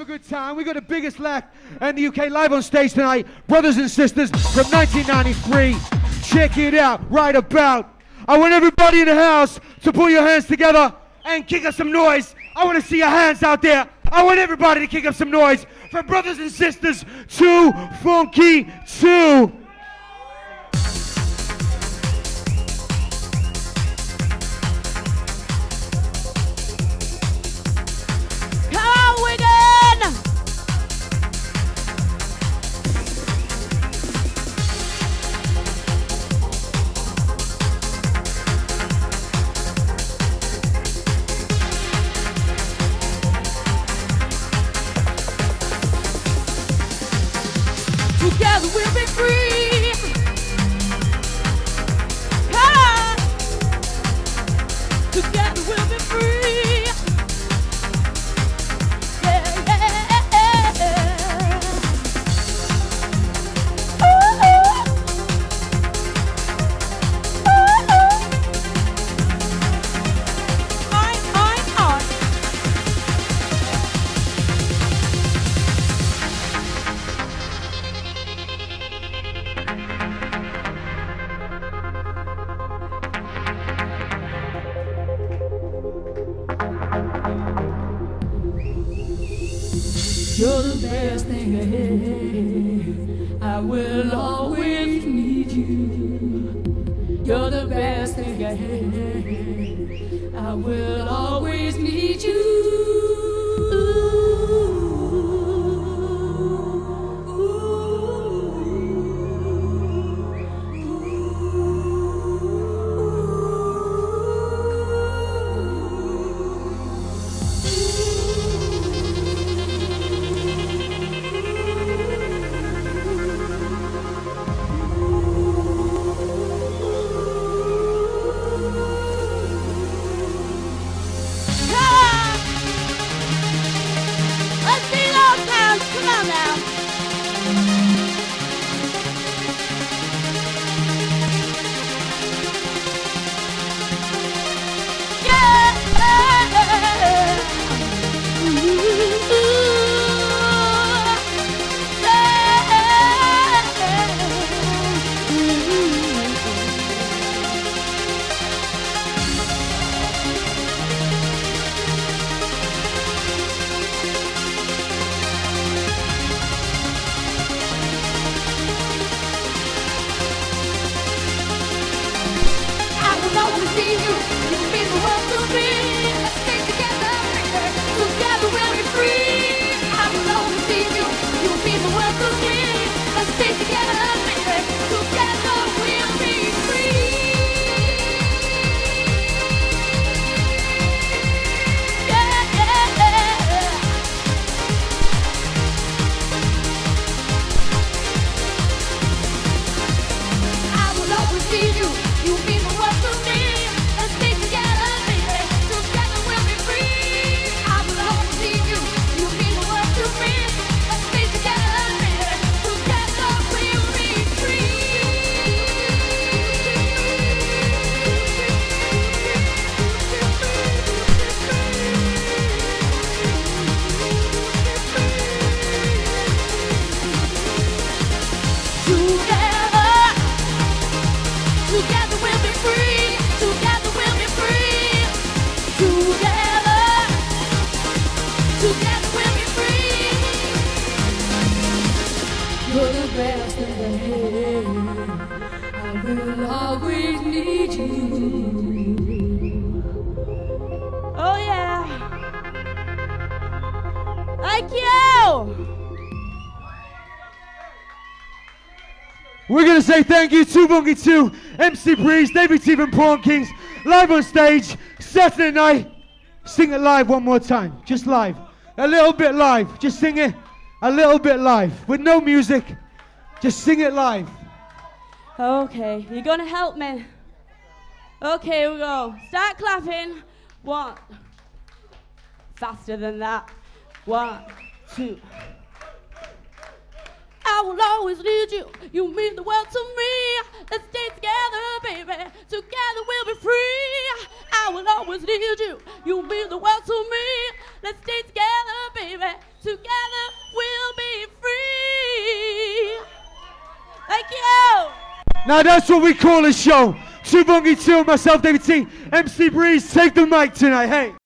A good time. We got the biggest act in the UK live on stage tonight. Brothers and sisters from 1993. Check it out right about. I want everybody in the house to put your hands together and kick up some noise. I want to see your hands out there. I want everybody to kick up some noise for Brothers and Sisters 2 Funky 2. Together we'll be free. Ah. Together we'll be free. Yeah, yeah. Ooh. On. You're the best thing ahead. I will always need you. You're the best thing ahead. I will always need you. Oh yeah. Thank you. We're going to say thank you to Funky 2, MC Breeze, David T from Pawn Kings, live on stage, Saturday night. Sing it live one more time, just live. A little bit live, just sing it a little bit live, with no music, just sing it live. Okay, you're gonna help me. Okay, here we go. Start clapping. 1. Faster than that. 1, 2. I will always need you. You mean the world to me. Let's stay together, baby. Together we'll be free. I will always need you. You mean the world to me. Let's stay together, baby. Together we'll be free. Thank you. Now that's what we call a show. Shubungi 2, myself, David T, MC Breeze, take the mic tonight, hey.